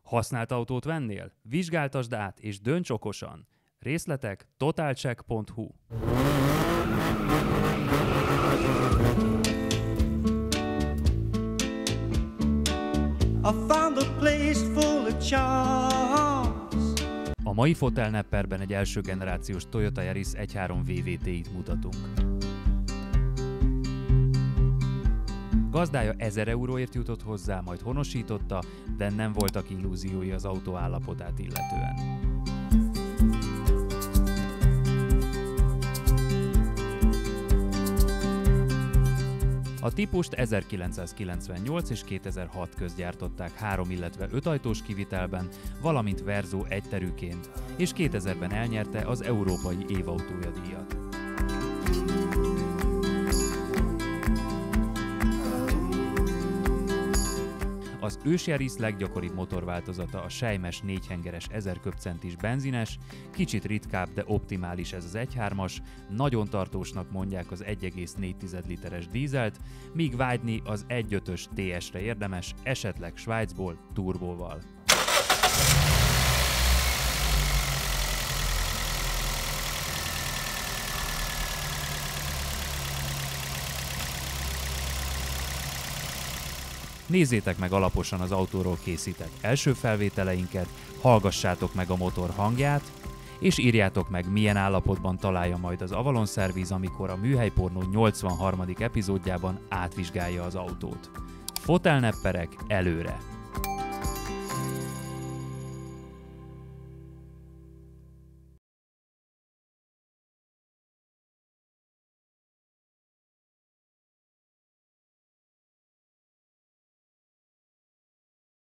Használt autót vennél? Vizsgáltasd át és dönts okosan! Részletek totalcheck.hu. A mai fotelnepperben egy első generációs Toyota Yaris 1.3 VVT-t mutatunk. Gazdája 1000 euróért jutott hozzá, majd honosította, de nem voltak illúziói az autó állapotát illetően. A típust 1998 és 2006 közt gyártották 3, illetve 5 ajtós kivitelben, valamint Verzo egyterűként, és 2000-ben elnyerte az Európai Évautója díjat. Az ős Yaris leggyakoribb motorváltozata a selymes 4-hengeres 1000 köbcentis benzines, kicsit ritkább, de optimális ez az 1.3-as, nagyon tartósnak mondják az 1,4 literes dízelt, míg vágyni az 1.5-ös TS-re érdemes, esetleg Svájcból turbóval. Nézzétek meg alaposan az autóról készített első felvételeinket, hallgassátok meg a motor hangját, és írjátok meg, milyen állapotban találja majd az Avalon Service, amikor a Műhelypornó 83. epizódjában átvizsgálja az autót. Fotelnepperek előre!